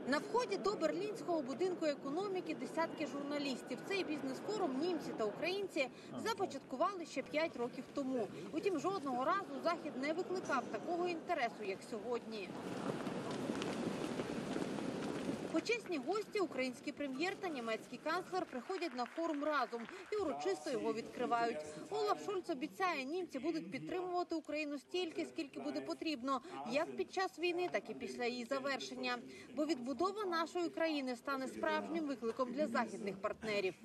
На вході до Берлінського будинку економіки десятки журналістів. Цей бізнес-форум німці та українці започаткували ще 5 років тому. Утім, жодного разу Захід не викликав такого інтересу, як сьогодні. Почесні гості, український прем'єр та німецький канцлер приходять на форум разом і урочисто його відкривають. Олаф Шольц обіцяє, німці будуть підтримувати Україну стільки, скільки буде потрібно, як під час війни, так і після її завершення. Бо відбудова нашої країни стане справжнім викликом для західних партнерів.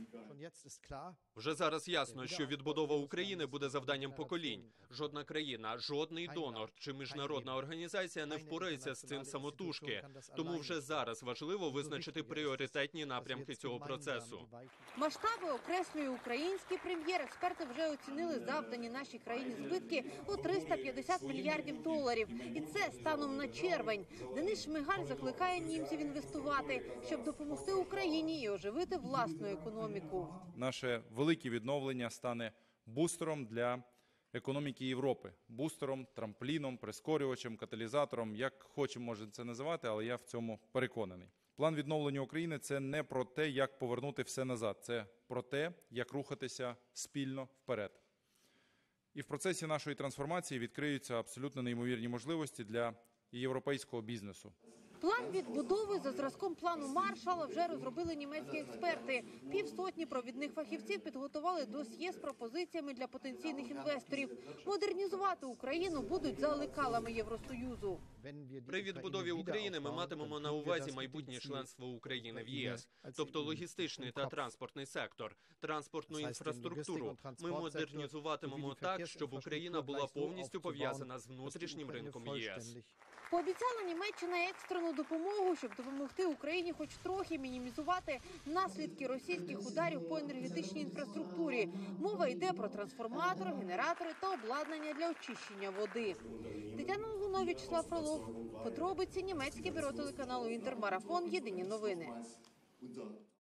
Вже зараз ясно, що відбудова України буде завданням поколінь. Жодна країна, жодний донор чи міжнародна організація не впорається з цим самотужки. Тому вже зараз важливо визначити пріоритетні напрямки цього процесу. Масштаби окреслює український прем'єр. Експерти вже оцінили завдані нашій країні збитки у 350 мільярдів доларів. І це станом на червень. Денис Шмигаль закликає німців інвестувати, щоб допомогти Україні і оживити власну економіку. Наше велике відновлення стане бустером для економіки Європи. Бустером, трампліном, прискорювачем, каталізатором, як хочемо можемо це називати, але я в цьому переконаний. План відновлення України – це не про те, як повернути все назад. Це про те, як рухатися спільно вперед. І в процесі нашої трансформації відкриються абсолютно неймовірні можливості для європейського бізнесу. План відбудови за зразком плану Маршалла вже розробили німецькі експерти. Півсотні провідних фахівців підготували досьє з пропозиціями для потенційних інвесторів. Модернізувати Україну будуть за лекалами Євросоюзу. При відбудові України ми матимемо на увазі майбутнє членство України в ЄС, тобто логістичний та транспортний сектор, транспортну інфраструктуру. Ми модернізуватимемо так, щоб Україна була повністю пов'язана з внутрішнім ринком ЄС. Пообіцяла Німеччина екстрену допомогу, щоб допомогти Україні хоч трохи мінімізувати наслідки російських ударів по енергетичній інфраструктурі. Мова йде про трансформатори, генератори та обладнання для очищення води. Тетяна Лунович, Вячеслав Фролов. Подробиці. Німецьке бюро телеканалу «Інтермарафон». Єдині новини.